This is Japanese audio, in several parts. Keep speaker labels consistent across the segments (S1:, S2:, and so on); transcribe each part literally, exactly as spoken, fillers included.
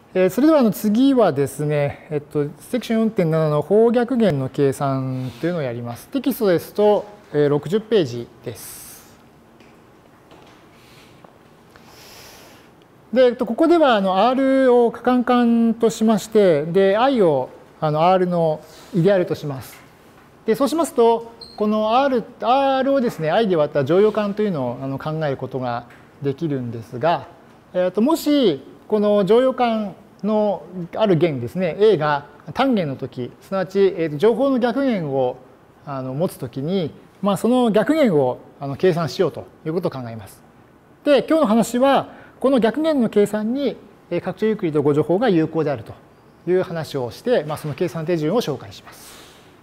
S1: えー、それではあの次はですね、えっと、セクション よんてんなな の方逆弦の計算というのをやります。テキストですと、えー、ろくじゅっページです。で、えっと、ここではあの R を可換間としまして、で、I をあの R のイデアルとします。で、そうしますと、この R, R をですね、I で割った乗用感というのをあの考えることができるんですが、えっと、もし、この乗用感のある弦ですね、A が単弦の時、すなわち、えー、と情報の逆弦をあの持つときに、まあ、その逆弦をあの計算しようということを考えます。で、今日の話は、この逆弦の計算に拡張ユークリッドご乗法が有効であるという話をして、まあ、その計算手順を紹介します。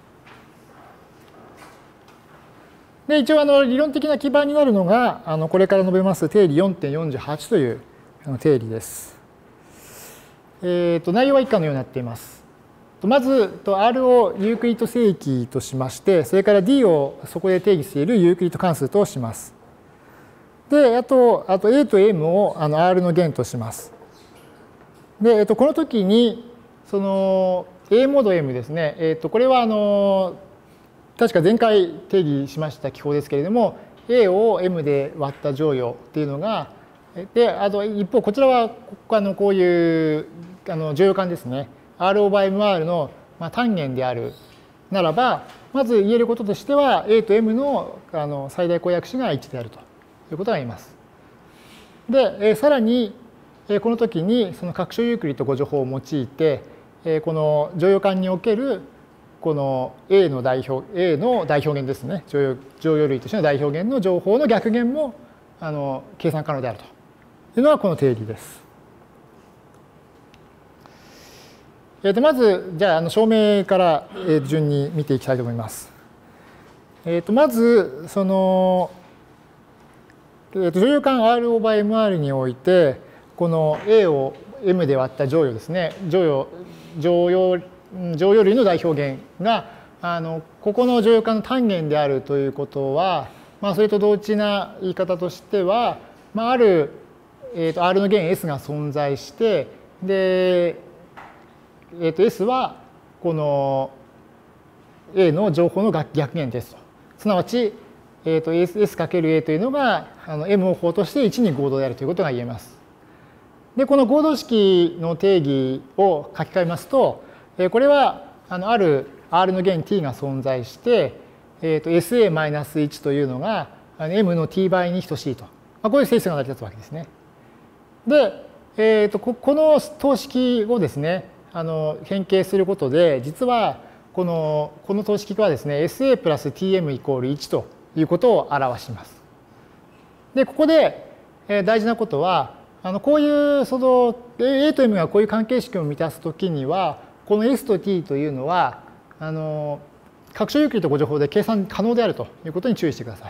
S1: で、一応あの理論的な基盤になるのが、あのこれから述べます定理 よんてんよんじゅうはち という定理です。えー、と内容は以下のようになっています。まず、R をユークリッド正規としまして、それから D をそこで定義しているユークリッド関数とします。で、あと、あと A と M をあの R の弦とします。で、えっと、この時に、その A モード M ですね。えっと、これはあの、確か前回定義しました記法ですけれども、A を M で割った乗与っていうのが、で、あと一方、こちらはあのこういうあの乗用感ですね。R オーバー エムアール の単元であるならば、まず言えることとしては、A と M のあの最大公約子がいちであるということが言えます。で、さらに、この時にその拡張ユークリッドご乗法を用いて、この乗用感におけるこの A の代表、A の代表弦ですね。乗用、乗用類としての代表弦の乗法の逆弦もあの計算可能であるというのがこの定理です。えー、とまず、じゃあ、あの証明から順に見ていきたいと思います。えー、とまず、その、えー、と乗用感 R オーバー エムアール において、この A を M で割った乗用ですね、乗用、乗用、乗用類の代表弦が、あのここの乗用感の単元であるということは、まあ、それと同一な言い方としては、まあ、ある、えー、と R の弦 S が存在して、で、えー、と S はこの A の乗法の逆弦ですと。すなわち、えー、と S×A というのがあの M を法としていちに合同であるということが言えます。で、この合同式の定義を書き換えますと、これはあのある R の弦 T が存在して、えー、と エスエーマイナスいち というのが M の T 倍に等しいと。まあ、こういう性質が成り立つわけですね。で、えー、とこの等式をですね、あの変形することで、実はこのこの等式はですね、エスエー プラス ティーエム イコールいちということを表します。で、ここで大事なことは、あのこういうその A と M がこういう関係式を満たすときには、この S と T というのは、あの拡張ユークリッドご乗法で計算可能であるということに注意してください。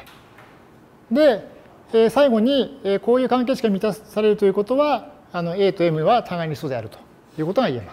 S1: で、最後にこういう関係式が満たされるということは、あの A と M は互いに素であるということが言えます。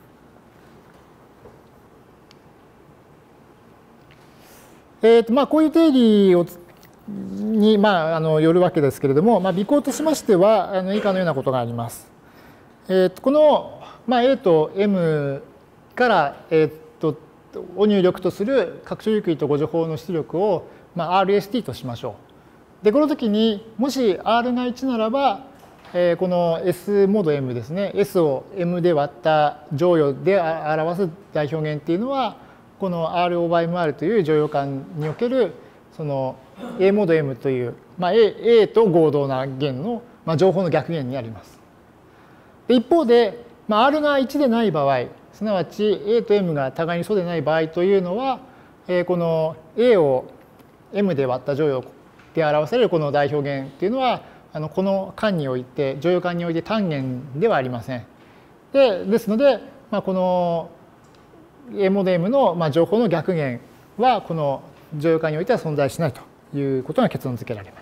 S1: えーとまあ、こういう定理をに、まあ、あのよるわけですけれども、まあ、微項としましてはあの以下のようなことがあります。えー、とこの、まあ、A と M から、えー、とを入力とする拡張ユークリッドご乗法の出力を、まあ、アールエスティー としましょう。で、この時にもし R がいちならば、えー、この S モード M ですね、S を M で割った乗与で表す代表弦っていうのは、この R オーバー エムアール という乗用感におけるその A モード M という、まあ、A, A と合同な弦の、まあ、乗法の逆弦にあります。で一方で、まあ、R がいちでない場合、すなわち A と M が互いに素でない場合というのは、えー、この A を M で割った乗与で表されるこの代表弦っていうのは、あのこの間において、乗用間において単元ではありません。でですので、まあ、この A モード M の、まあ、乗法の逆弦は、この乗用間においては存在しないということが結論付けられます。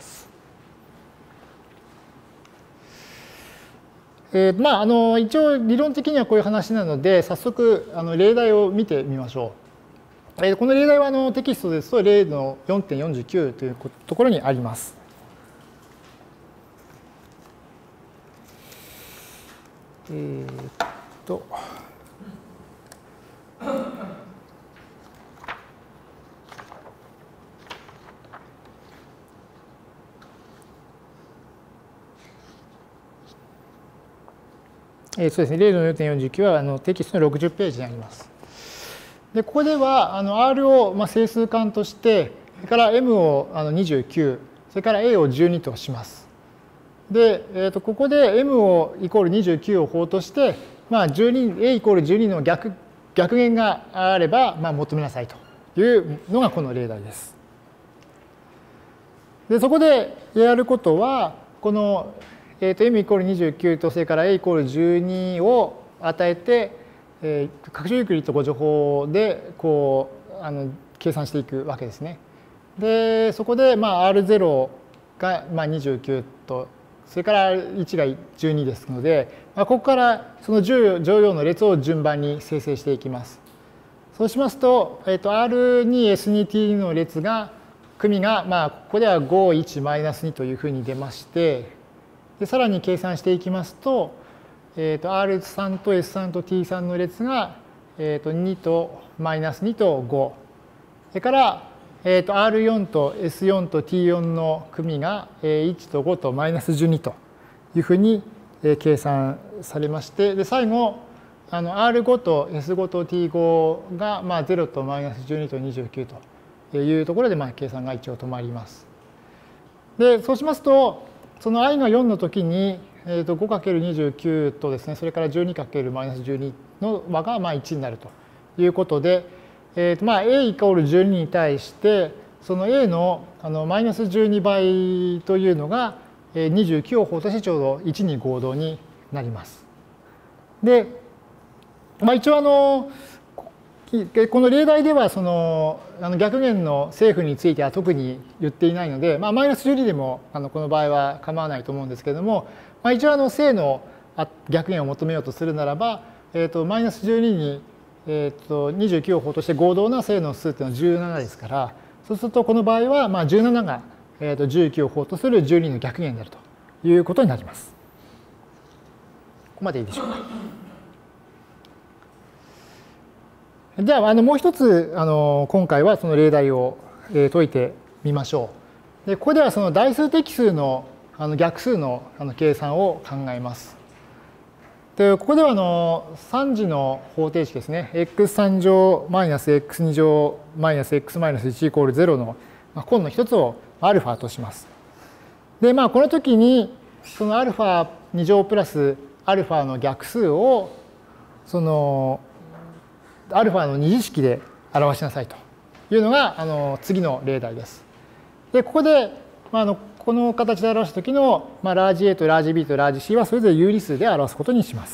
S1: えー、まあ、あの一応理論的にはこういう話なので、早速あの例題を見てみましょう。えー、この例題はあのテキストですと例の よんてんよんじゅうきゅう というところにあります。 えー、っと。えー、そうですね、れいのよんてんよんじゅうきゅう はあのテキストのろくじゅっページにあります。で、ここではあの R をまあ整数間として、それから M をあのにじゅうきゅう、それから A をじゅうにとします。で、えー、とここで M をイコールにじゅうきゅうを法として、まあ、じゅうに A イコールじゅうにの逆逆弦があれば、まあ、求めなさいというのがこの例題です。で、そこでやることは、この、えー、と M イコールにじゅうきゅうと、それから A イコールじゅうにを与えて、えー、拡張ユークリッドご助法でこうあの計算していくわけですね。で、そこで、まあ、アールゼロ がまあにじゅうきゅうと、それからいちがじゅうにですので、まあ、ここからその乗用の列を順番に生成していきます。そうしますと、えー、と アールにエスにティー の列が、組が、まあ、ここではご、いち、マイナスにというふうに出まして、でさらに計算していきますと、えー、と アールさん と エスさん と ティーさん の列が、えー、とにとマイナスにとご。それから、えー、と アールよん と エスよん と ティーよん の組がいちとごとマイナスじゅうにというふうに計算されまして、で最後あの アールご と エスご と ティーご がまあゼロとマイナスじゅうにとにじゅうきゅうというところでまあ計算が一応止まります。でそうしますとその i がよんの時に、えー、と ごかけるにじゅうきゅう とですね、それから じゅうにかけるマイナスじゅうに の和がまあいちになるということで、えーとまあ、A イコールじゅうにに対してその A のあのマイナスじゅうにばいというのがにじゅうきゅうを法としてちょうどいちに合同になります。で、まあ、一応あのこの例題ではそのあの逆弦の正負については特に言っていないので、まあ、マイナスじゅうにでもあのこの場合は構わないと思うんですけれども、まあ、一応あの正の逆弦を求めようとするならば、えー、とマイナスじゅうににえー、とにじゅうきゅうを法として合同な正の数というのはじゅうななですから、そうするとこの場合はまあじゅうなながえーとじゅうきゅうを法とするじゅうにの逆弦であるということになります。ここまでいいでしょうか。ではあのもう一つあの今回はその例題を解いてみましょう。でここではその代数的数のあの逆数のあの計算を考えます。でここではあのさん次の方程式ですね。エックスさん 乗マイナス エックスに 乗マイナス x マイナスいちイコールゼロの根の一つをアルファとします。でまあこの時にそのアルファに乗プラスアルファの逆数をそのアルファの二次式で表しなさいというのがあの次の例題です。でここで、まあ、あのこの形で表した時の、まあ、ラージ A とラージ B とラージ C はそれぞれ有理数で表すことにします。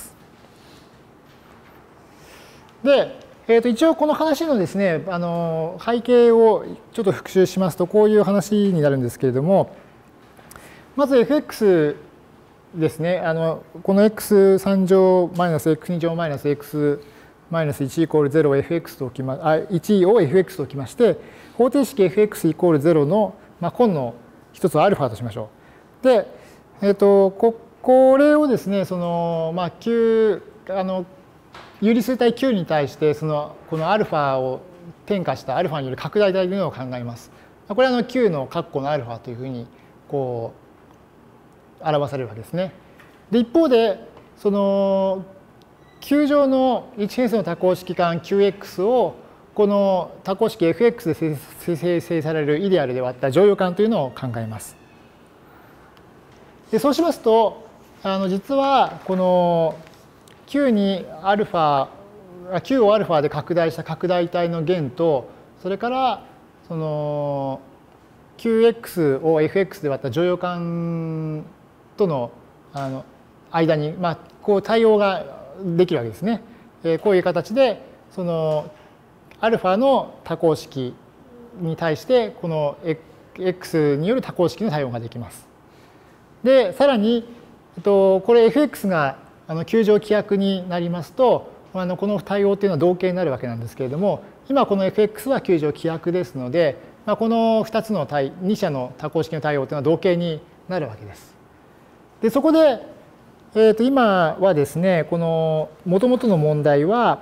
S1: で、えー、と一応この話のですねあの背景をちょっと復習しますとこういう話になるんですけれども、まず エフエックス ですね、あのこの エックスさん 乗マイナス エックスに 乗マイナス x マイナスいちイコールゼロを エフエックス と置きまあいちを エフエックス と置きまして、方程式 エフエックス イコールゼロの、まあ、根の一つをアルファとしましょう。で、えー、と こ, これをですねその、まあ、Q あの有理数体 Q に対してそのこのアルファを転化したアルファによる拡大体というのを考えます。これはあの Q の括弧のアルファというふうにこう表されるわけですね。で一方でその Q 乗の一変数の多項式間 キューエックス をこの多項式 エフエックス で生成されるイデアルで割った乗用感というのを考えます。でそうしますとあの実はこの Q にアルファ Q をアルファで拡大した拡大体の弦とそれからその キューエックス を エフエックス で割った乗用感とのあの間に、まあ、こう対応ができるわけですね。こういう形でそのアルファの多項式に対してこの x による多項式の対応ができます。でさらにこれ エフエックス が球状規約になりますとこの対応というのは同型になるわけなんですけれども、今この エフエックス は球状規約ですのでこのふたつの対に者の多項式の対応というのは同型になるわけです。でそこでえー、と今はですね、この元々の問題は、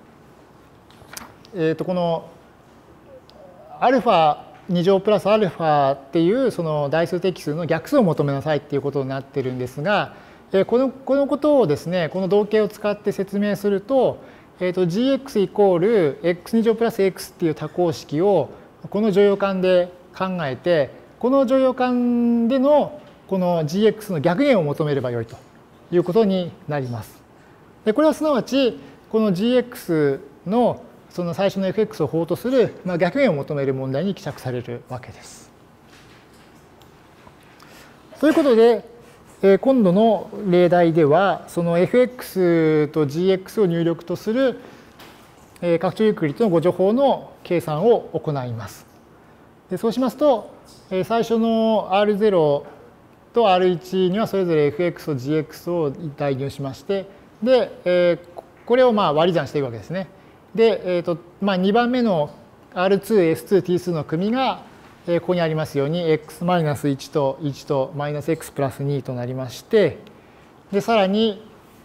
S1: えー、とこのアルファに乗プラスアルファっていうその代数的数の逆数を求めなさいっていうことになってるんですが、えー、このこのことをですね、この動形を使って説明すると、えー、と ジーエックス イコール エックスに 乗プラス x っていう多項式をこの乗用感で考えて、この乗用感でのこの ジーエックス の逆減を求めればよいということになります。でこれはすなわちこの ジーエックス のその最初の エフエックス を法とする、まあ、逆減を求める問題に帰着されるわけです。ということで、えー、今度の例題ではその エフエックス と ジーエックス を入力とする、えー、拡張ユークリッドのご助法の計算を行います。でそうしますと、えー、最初の アールゼロ と アールワン にはそれぞれ エフエックス と ジーエックス を代入しまして、で、えー、これをまあ割り算していくわけですね。で、えーとまあ、にばんめの アールツー、エスツー、ティーツー の組が、えー、ここにありますように エックスマイナスいち といちとマイナス x プラスにとなりまして、でさらに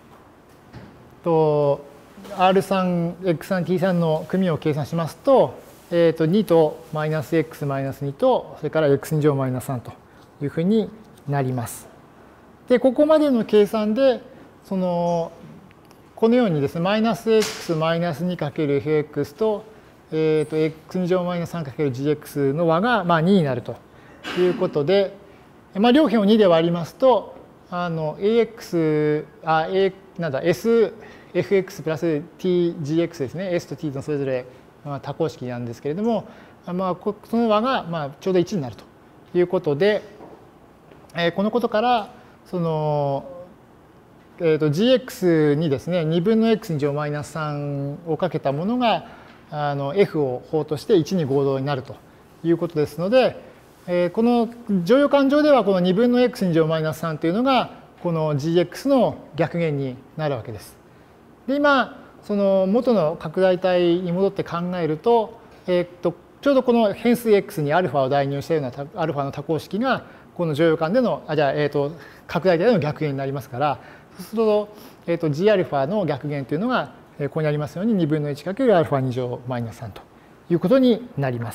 S1: と アールスリー、エックススリー、ティースリー の組を計算しますと、えー、とにとマイナス x マイナスにとそれから エックスに乗マイナスさんというふうになります。でここまでの計算でそのこのようにですね、マイナス x マイナス にかける エフエックス と、えー、と エックスに乗マイナスさんかけるジーエックス の和がまあにになるということで、まあ、両辺をにで割りますと、あの エーエックス、あ、A、なんだ、S、エフエックス プラス t、ジーエックス ですね、S と t のそれぞれ多項式なんですけれども、まあ、その和がまあちょうどいちになるということで、えー、このことから、その、えー、と ジーエックス にですね、にぶんの x に乗マイナスさんをかけたものがあの f を法としていちに合同になるということですので、えー、この乗用感上ではこのにぶんの x に乗マイナスさんというのがこの ジーエックス の逆減になるわけです。で今その元の拡大体に戻って考えると、えー、とちょうどこの変数 x に α を代入したような α の多項式がこの乗用感でのあじゃあ、えー、と拡大体での逆減になりますから、そうすると、えー、と Gα の逆減というのが、えー、ここにありますようににぶんのいちかける α に乗マイナスさんということになります。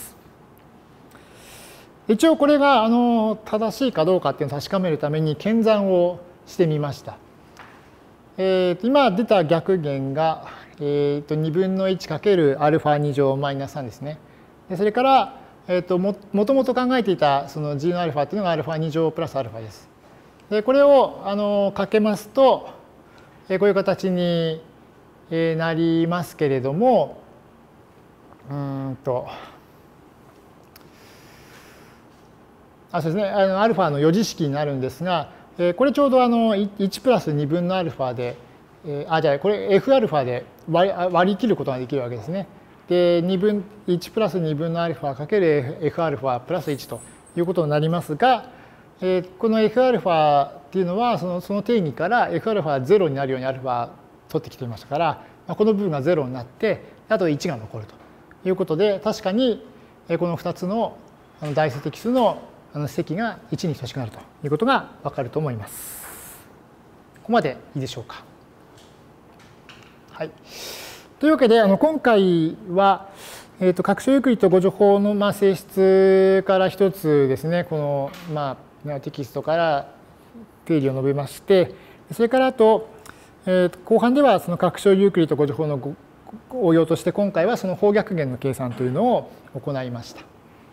S1: 一応これがあの正しいかどうかっていうのを確かめるために検算をしてみました。えー、と今出た逆減が、えー、とにぶんのいちかける α に乗マイナスさんですね。でそれから、えー、と も, もともと考えていたその G の α っていうのが α に乗プラス α です。でこれをあのかけますと、こういう形になりますけれども、うんとあそうですね、あの α の余事式になるんですが、これちょうどあのいちプラスにぶんの α で、あじゃあこれ Fα で割り割り切ることができるわけですね。でにぶんいちプラスにぶんの α かける Fα プラスいちということになりますが、えー、この Fα っていうのはそのその定義から Fα がゼロになるように α 取ってきていましたから、まあ、この部分がゼロになってあといちが残るということで、確かにこのふたつの代数的数の積がいちに等しくなるということがわかると思います。ここまでいいでしょうか。はい、というわけであの今回はえー、と拡張ユークリッドご助法のまあ性質から一つですね、このまあテキストから定理を述べまして、それからあと、えー、と後半ではその拡張ユークリッドご助法の応用として今回はその方逆減の計算というのを行いました。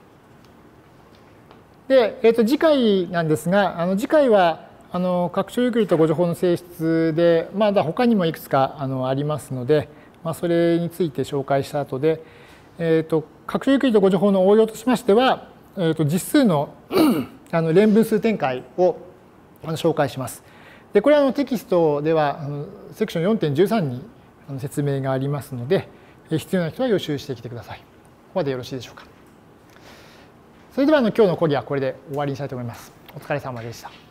S1: で、えー、と次回なんですが、あの次回はあの拡張ユークリッドご助法の性質でまだ他にもいくつかあのありますので、まあ、それについて紹介した後で、えー、と拡張ユークリッドご助法の応用としましては、えー、と実数のあの連分数展開を紹介します。でこれはあのテキストではあのセクション よんてんじゅうさん に説明がありますので、必要な人は予習してきてください。ここまでよろしいでしょうか。それではあの今日の講義はこれで終わりにしたいと思います。お疲れ様でした。